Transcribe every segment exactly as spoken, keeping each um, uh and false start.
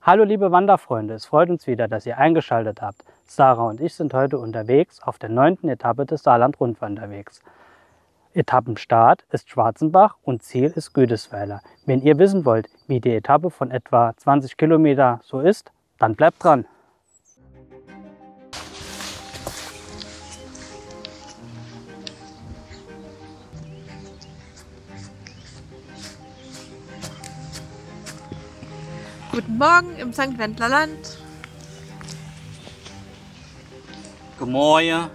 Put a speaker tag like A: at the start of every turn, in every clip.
A: Hallo liebe Wanderfreunde, es freut uns wieder, dass ihr eingeschaltet habt. Sarah und ich sind heute unterwegs auf der neunten Etappe des Saarland-Rundwanderwegs. Etappenstart ist Schwarzenbach und Ziel ist Güdesweiler. Wenn ihr wissen wollt, wie die Etappe von etwa zwanzig Kilometer so ist, dann bleibt dran.
B: Guten Morgen im Sankt Wendler Land.
C: Guten Morgen.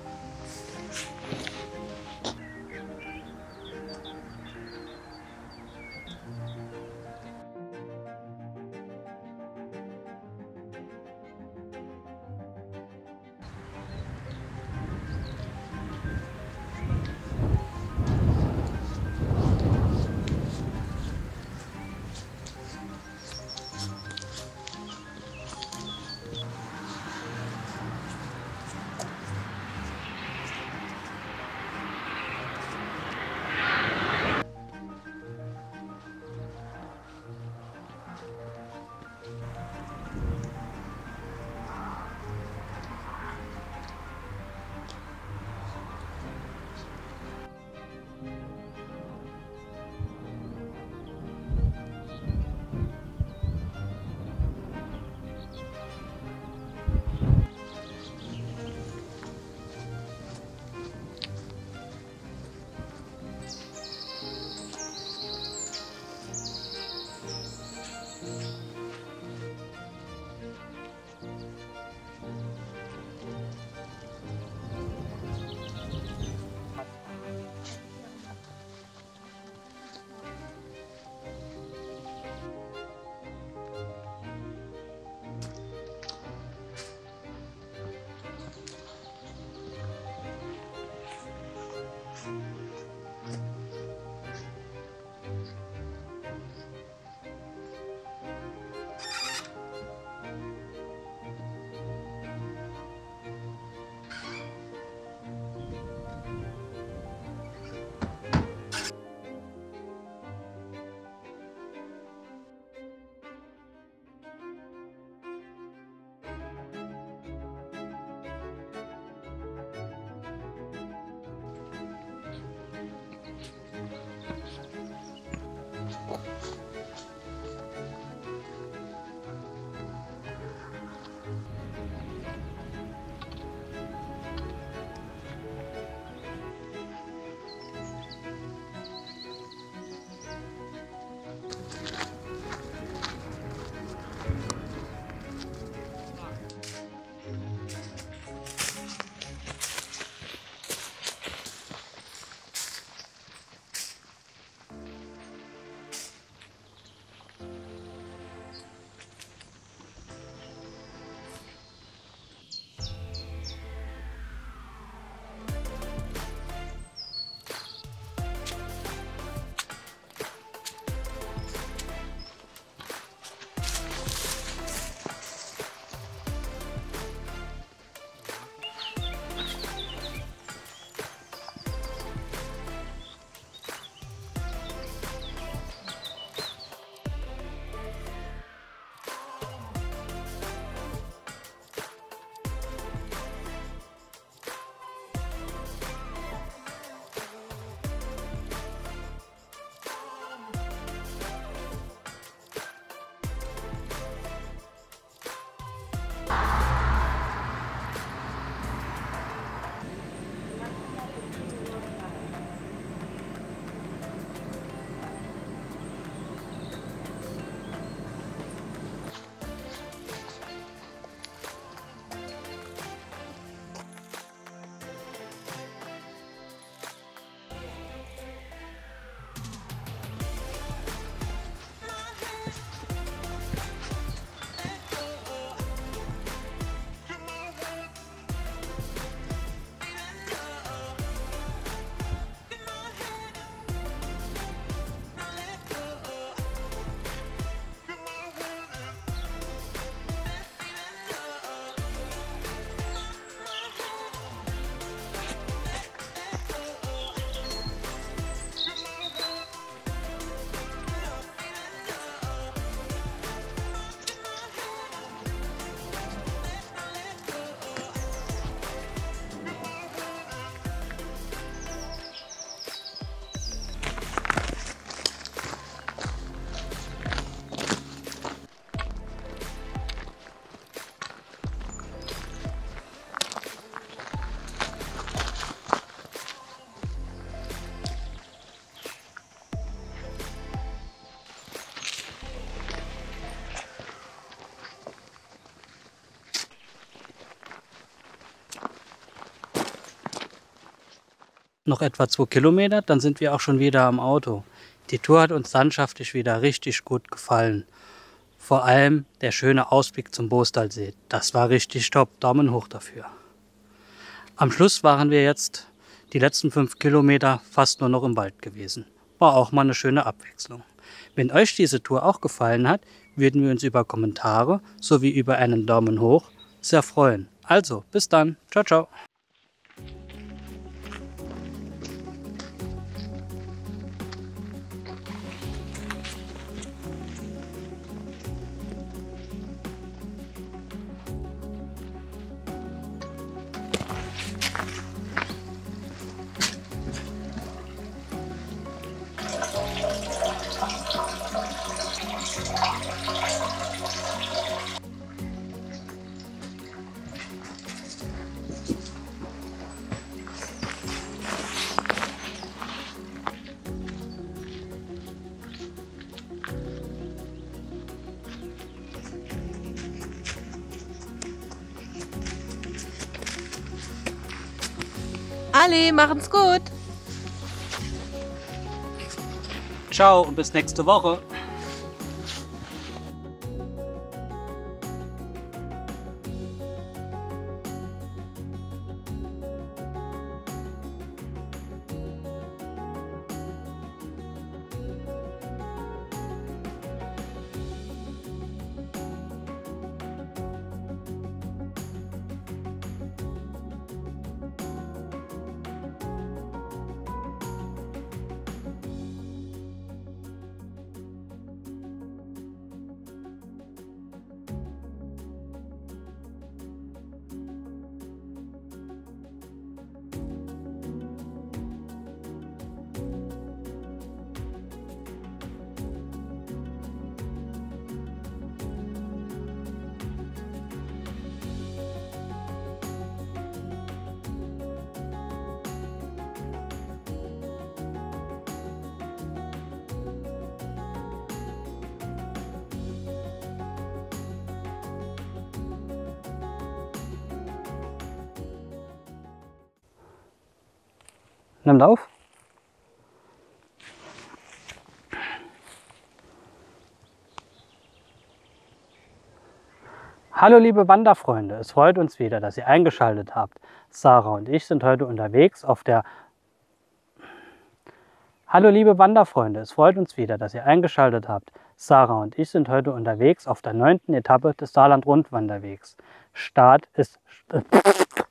A: Noch etwa zwei Kilometer, dann sind wir auch schon wieder am Auto. Die Tour hat uns landschaftlich wieder richtig gut gefallen. Vor allem der schöne Ausblick zum Boostalsee. Das war richtig top. Daumen hoch dafür. Am Schluss waren wir jetzt die letzten fünf Kilometer fast nur noch im Wald gewesen. War auch mal eine schöne Abwechslung. Wenn euch diese Tour auch gefallen hat, würden wir uns über Kommentare sowie über einen Daumen hoch sehr freuen. Also, bis dann. Ciao, ciao.
B: Alle, machen's gut.
C: Ciao und bis nächste Woche.
A: Nimmt auf. Hallo liebe Wanderfreunde, es freut uns wieder, dass ihr eingeschaltet habt. Sarah und ich sind heute unterwegs auf der... Hallo liebe Wanderfreunde, es freut uns wieder, dass ihr eingeschaltet habt. Sarah und ich sind heute unterwegs auf der neunten Etappe des Saarland-Rundwanderwegs. Start ist...